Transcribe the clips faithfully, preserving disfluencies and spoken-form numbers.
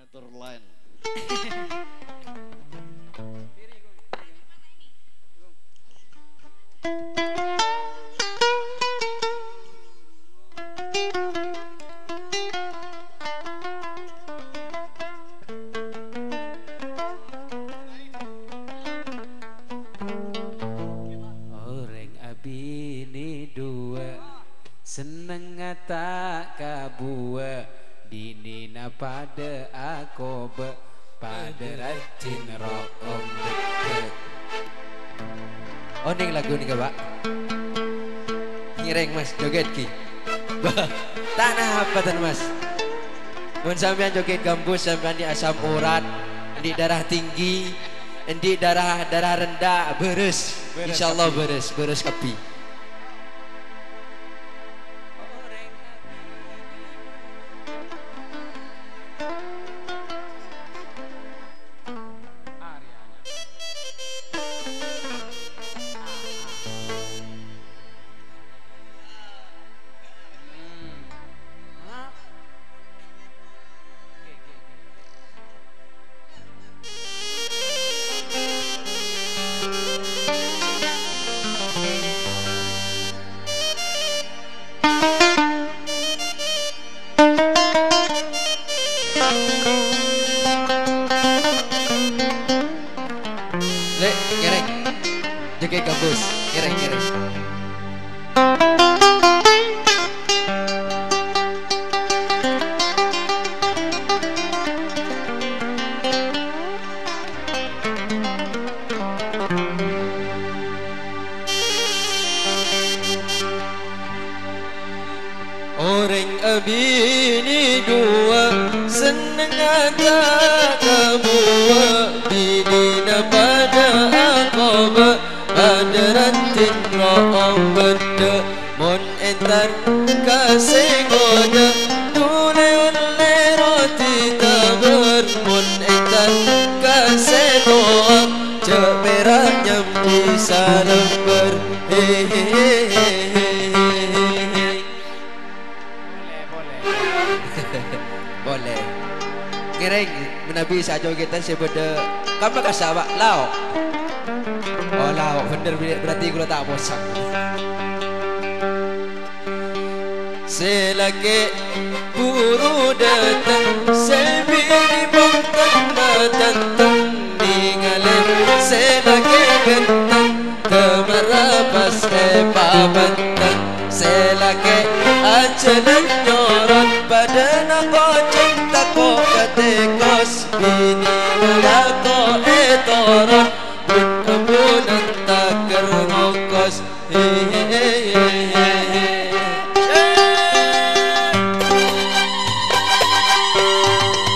Netherlands. Orang abini dua seneng tak kabua dinina pada akoba pada rajin room deket. Oh ning lagu ni Pak. Ngireng Mas joget ki. Tanah apa tan Mas? Mun sampean joget gambus sampean di asam urat, di darah tinggi, di darah darah rendah beres. Insyaallah beres, beres kapi. Lek, ngereng. Joget gambus, ngereng ngereng. Orang abini dua seneng tak kabua bidina pada akoba ada rantin ro'ong benda mon entar kasih goda tule ole roti tabar mon entar kasih doa ceperak nyamdi salambar hehehe. Boleh. Ngereng menabi sa jogetan sebeda kamu kasawak lau. Oh lau bener berarti gua tak bosan. Selagi buru datang selbi di bangkang datang ninggalin selagi gentang kemarapas epabantang selagi ajalan nyorot pada nako cinta ko ketekos bini nako etorot bukan tak kerongkos hehehe.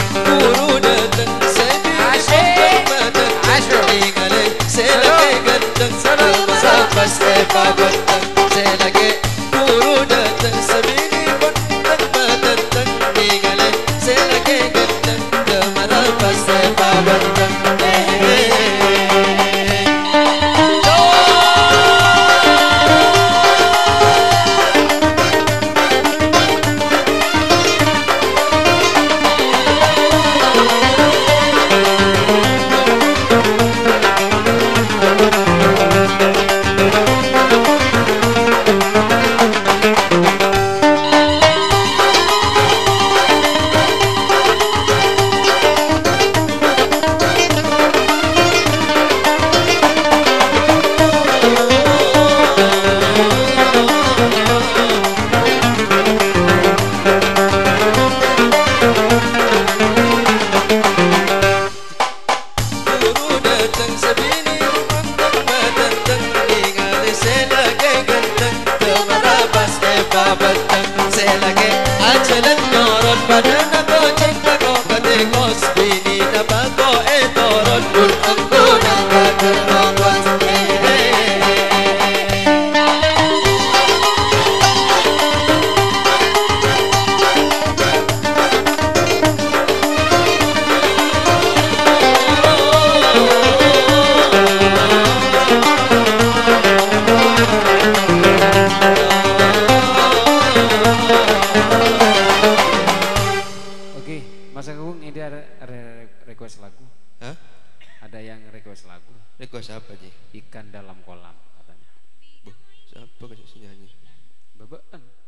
guru datang sebini matang tingale selagi ganteng sapas eva ganteng selagi guru datang sebini matang tingale selagi ganteng sapas eva ganteng request lagu. Hah? Ada yang request lagu. Request apa, Ji? Ikan dalam kolam katanya. Siapa kasih nyanyi? Bebaan.